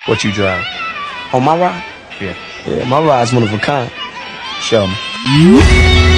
What you drive? On my ride? Yeah. Yeah, my ride's one of a kind. Show me.